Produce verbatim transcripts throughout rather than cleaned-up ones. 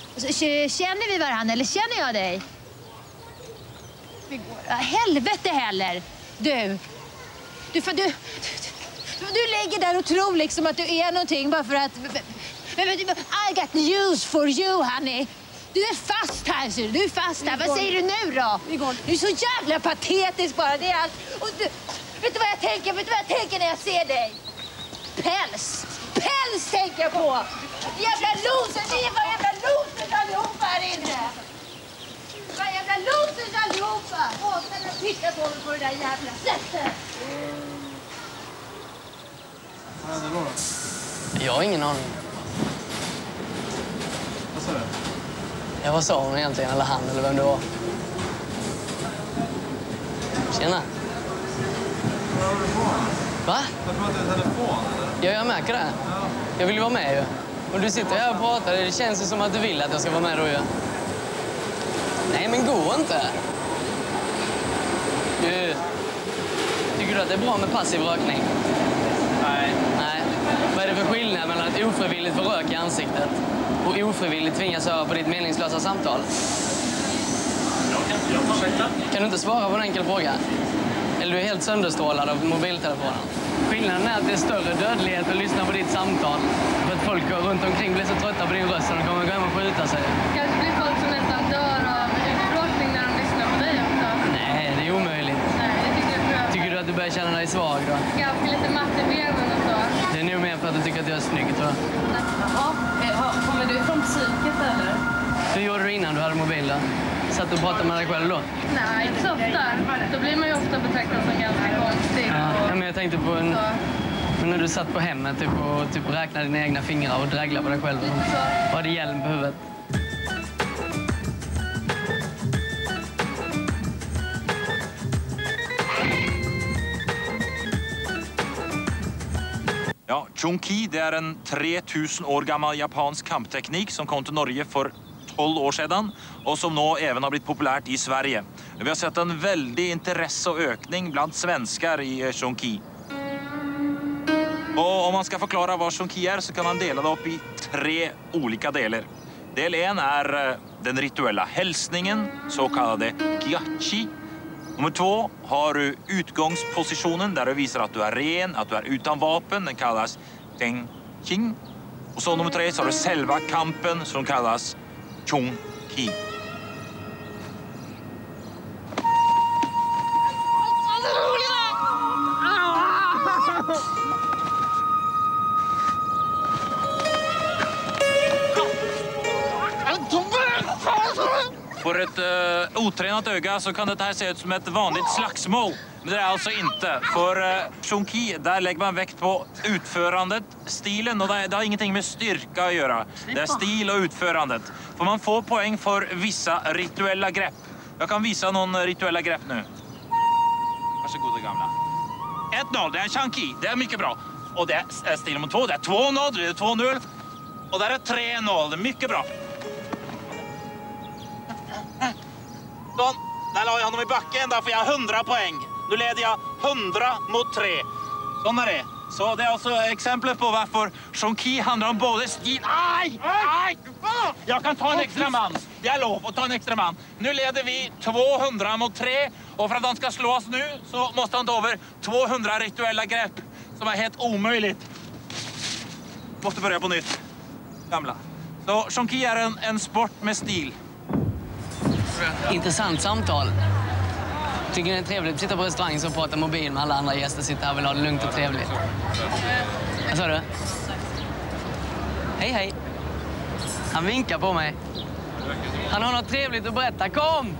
Känner vi varandra eller känner jag dig? Ja, helvete heller. Du. Du, för du, du, du lägger där och tror liksom att du är någonting bara för att... I got news for you, honey. Du är fast här, ser du. Du är fast här. Vad säger du nu då? Du är så jävla patetisk bara. Det är allt. Och du, vet du vad jag tänker? Vet du vad jag tänker när jag ser dig? Päls. Päls tänker jag på. Jävla loser. Ni är bara jävla losers allihopa här inne. Vad jävla losers allihopa. Åh, ställa och titta på mig på det där jävla sättet. Vad är det då då? Jag har ingen aning. Vad sa du? Jag var sa hon egentligen, eller han, eller vem det var. Tjena. Vad har du på? Va? Jag tror att det är telefon, eller? Ja, jag märker det. Jag vill ju vara med ju. Och du sitter här och pratar, det känns ju som att du vill att jag ska vara med då ju. Nej, men gå inte. Du, tycker du att det är bra med passiv rökning? Nej. Nej. Vad är det för skillnad mellan att ofrivilligt få rök i ansiktet och ofrivilligt tvingas höra på ditt meningslösa samtal? Jag kan, jag kan veta. Kan du inte svara på en enkel fråga? Eller du är helt sönderstrålad av mobiltelefonen? Skillnaden är att det är större dödlighet att lyssna på ditt samtal. För att folk runt omkring blir så trötta på din röst och de kommer gå hem och skjuta sig. Kanske blir folk som nästan dör av uttråkning när de lyssnar på dig också. Nej, det är omöjligt. Nej, det tycker jag tror jag. Tycker du att du börjar känna dig svag då? Ganska lite matt i benen och så. Det är nog mer för att du tycker att jag är snygg, tror jag. Jaha, kommer du från psyket eller? Hur gjorde du innan du hade mobil då? Satt du och pratade med dig själv då? Nej, inte så ofta. Då blir man ju ofta betraktad som ganska konstig. Ja, och... men jag tänkte på en... Men när du satt på hemmet typ, och typ räknade dina egna fingrar och dreglade på dig själv. Och hade hjälm på huvudet. Ja, Chungki, det är en tre tusen år gammal japansk kampteknik som kom till Norge för tolv år sedan och som nu även har blivit populärt i Sverige. Vi har sett en väldig intresse och ökning bland svenskar i Chungki. Och om man ska förklara vad Chungki är så kan man dela det upp i tre olika delar. Del en är den rituella hälsningen, så kallade gyachi. Nummer två har du utgångspositionen där du visar att du är ren, att du är utan vapen. Den kallas Tenking. Och så nummer tre så har du själva kampen som kallas Chungki. För ett uh, otränat öga så kan det här se ut som ett vanligt slagsmål. Men det är alltså inte. För uh, Chungki, där lägger man vikt på utförandet, stilen. Och det, det har ingenting med styrka att göra. Det är stil och utförandet. För man får poäng för vissa rituella grepp. Jag kan visa någon rituella grepp nu. Varsågoda gamla. ett noll, det är Chungki. Det är mycket bra. Och det är stil nummer två. Det är två noll, det är två noll. Och där är tre noll. Det är mycket bra. Så, där la jag honom i backen, där får jag hundra poäng. Nu leder jag hundra mot tre. Sån är det. Så det är alltså exempel på varför Chungki handlar om både stil... Aj! Aj! Jag kan ta en extra man. Jag lov att ta en extra man. Nu leder vi tvåhundra mot tre. Och för att han ska slå oss nu så måste han ta över tvåhundra rituella grepp. Som är helt omöjligt. Måste börja på nytt. Gamla. Så Chungki är en, en sport med stil. Intressant samtal. Tycker det är trevligt att sitta på restaurang och prata mobil med alla andra gäster. Sitta här och vill ha det lugnt och trevligt. Vad sa du? Hej, hej. Han vinkar på mig. Han har något trevligt att berätta. Kom!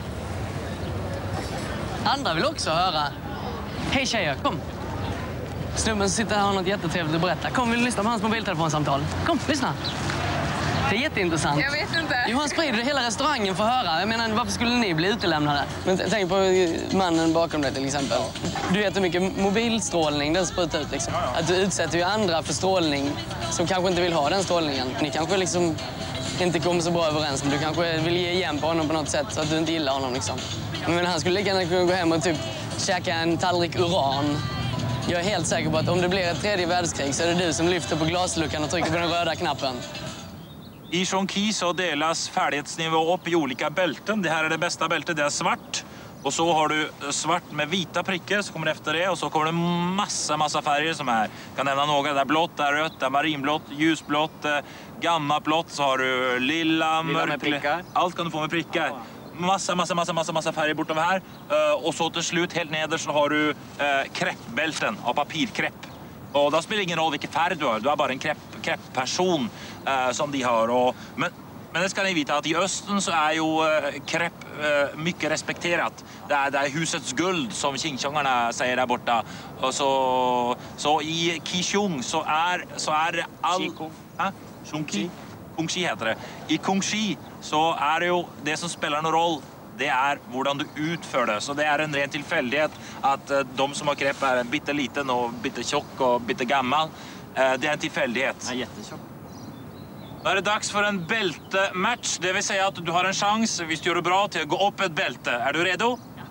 Andra vill också höra. Hej tjejer, kom. Snubben som sitter här har något jättetrevligt att berätta. Kom, vill du lyssna på hans mobiltelefonsamtal? Kom, lyssna. Det är jätteintressant. Jag vet inte. Jo, han sprider det hela restaurangen för att höra. Jag menar, varför skulle ni bli utelämnade? Men tänk på mannen bakom dig till exempel. Du vet hur mycket mobilstrålning den sprutar ut liksom. Att du utsätter ju andra för strålning som kanske inte vill ha den strålningen. Ni kanske liksom inte kommer så bra överens, men du kanske vill ge igen på honom på något sätt så att du inte gillar honom liksom. Men han skulle lika gärna kunna gå hem och typ käka en tallrik uran. Jag är helt säker på att om det blir ett tredje världskrig så är det du som lyfter på glasluckan och trycker på den röda knappen. I Chonqi så delas färdighetsnivå upp i olika bälten. Det här är det bästa bältet, det är svart. Och så har du svart med vita prickar, så kommer det efter det. Och så kommer det massa, massa färger som är. Jag kan nämna några. Det är blått, det är rött, det är marinblått, ljusblått, gammablått. Så har du lilla, lilla med prickar. Allt kan du få med prickar. Massa, massa, massa, massa, massa färger bortom här. Uh, och så till slut, helt nederst, så har du uh, kreppbälten av papirkrepp. Och då spelar det ingen roll vilken färg du har. Du är bara en krepp, kreppperson uh, som de har. Och, men, men det ska ni veta att i östen så är ju uh, krepp uh, mycket respekterat. Det är, det är husets guld som Xinjiangarna säger där borta. Och så, så i Qichong så är, så är det all... Chonqi. Chonqi heter det. I Chonqi så är det ju det som spelar någon roll. Det är hur du utför det. Så det är en ren tillfällighet att uh, de som har krepp är en bitte liten och bitte tjock och bitte gammal. Uh, det är en tillfällighet. Ja, jättetjock. Nu är det dags för en bältematch. Det vill säga att du har en chans, om du gör det bra, till att gå upp ett bälte. Är du redo? Ja.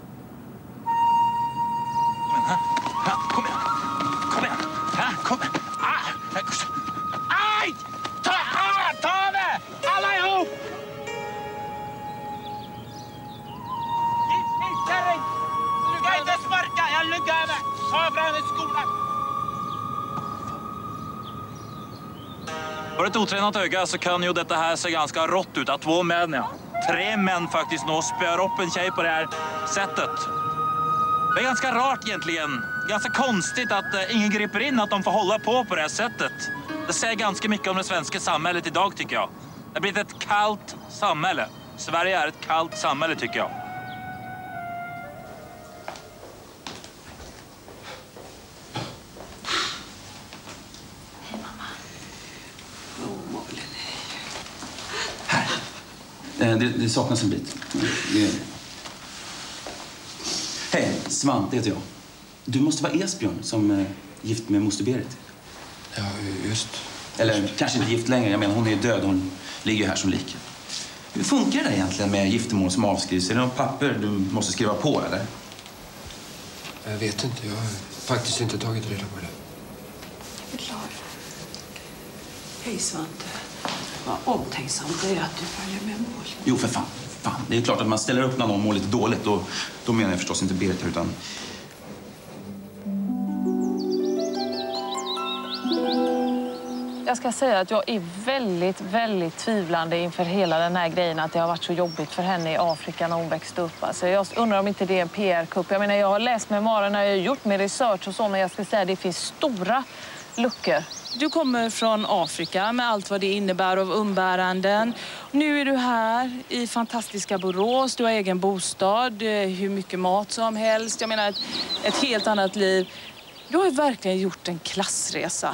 Kom igen, kom igen. Kom igen. Ah. Aj! Ta, ah, ta det! Alla ihop! Kärring! Du kan inte sparka, jag luggar över. Ta fram en skola. För ett otränat öga så kan ju detta här se ganska rått ut. Att två män, ja. Tre män faktiskt nå spöar upp en tjej på det här sättet. Det är ganska rart egentligen. Ganska konstigt att uh, ingen griper in att de får hålla på på det här sättet. Det säger ganska mycket om det svenska samhället idag, tycker jag. Det har blivit ett kallt samhälle. Sverige är ett kallt samhälle, tycker jag. Det, det saknas en bit. Det... Hej, Svante heter jag. Du måste vara Esbjörn som är gift med moster Berit. Ja, just. Eller kanske inte gift längre. Jag menar, hon är död. Hon ligger här som lik. Hur funkar det egentligen med giftermål som avskrivs? Är det något papper du måste skriva på, eller? Jag vet inte. Jag har faktiskt inte tagit reda på det. Jag är klar. Hej, Svante. Vad omtänksamt det är att du följer med mål. Jo, för fan. fan. Det är klart att man ställer upp när någon mår lite dåligt. Då, då menar jag förstås inte Berit, utan... Jag ska säga att jag är väldigt, väldigt tvivlande inför hela den här grejen att det har varit så jobbigt för henne i Afrika när hon växte upp. Alltså jag undrar om inte det är en P R-kupp. Jag menar, jag har läst memoarerna, jag har gjort med research och så, men jag ska säga att det finns stora luckor. Du kommer från Afrika med allt vad det innebär av umbäranden. Nu är du här i fantastiska Borås. Du har egen bostad, hur mycket mat som helst. Jag menar ett, ett helt annat liv. Du har ju verkligen gjort en klassresa.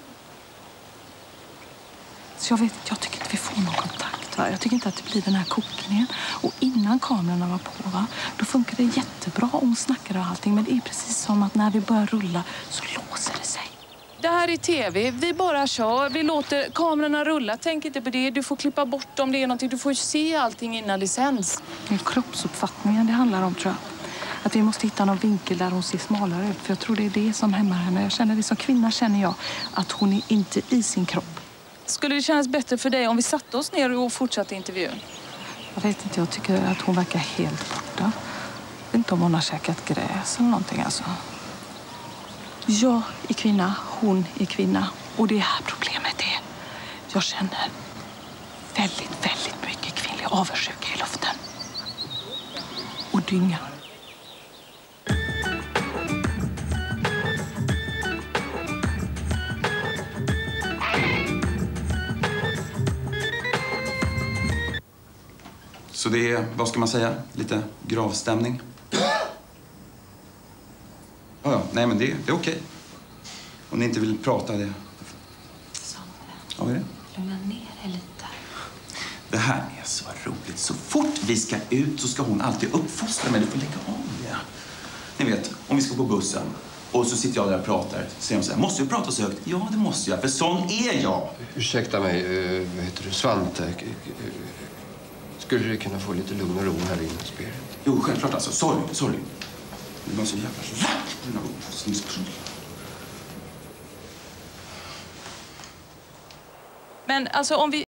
Så jag vet, jag tycker inte vi får någon kontakt här. Jag tycker inte att det blir den här kokningen. Och innan kamerorna var på, va, då funkar det jättebra om snackar och allting. Men det är precis som att när vi börjar rulla så låser det sig. Det här är tv. Vi bara kör. Vi låter kamerorna rulla. Tänk inte på det. Du får klippa bort om det är någonting. Du får se allting innan det sänds. Det är kroppsuppfattningen det handlar om, tror jag. Att vi måste hitta någon vinkel där hon ser smalare ut. För jag tror det är det som hämmar henne. Jag känner det som kvinna känner jag att hon är inte i sin kropp. Skulle det kännas bättre för dig om vi satte oss ner och fortsatte intervjun? Jag vet inte. Jag tycker att hon verkar helt borta. Jag vet inte om hon har käkat gräs eller någonting alltså. Jag är kvinna, hon är kvinna. Och det här problemet är, jag känner väldigt, väldigt mycket kvinnlig avundsjuka i luften. Och dynga. Så det är, vad ska man säga, lite gravstämning? Ja, ja. Nej, men det, det är okej. Om ni inte vill prata, det... Svante, ja, vad är det? lugna ner dig lite. Det här är så roligt. Så fort vi ska ut så ska hon alltid uppfostra mig. Du får lägga av det. Ni vet, om vi ska på bussen och så sitter jag där och pratar. Så säger hon så här, måste du prata så högt? Ja, det måste jag, för sån är jag. Ursäkta mig, uh, vad heter du? Svante. Skulle du kunna få lite lugn och ro här inne, Berit? Jo, självklart alltså. Sorry, sorry. Det var så jävla lätt. Men alltså om vi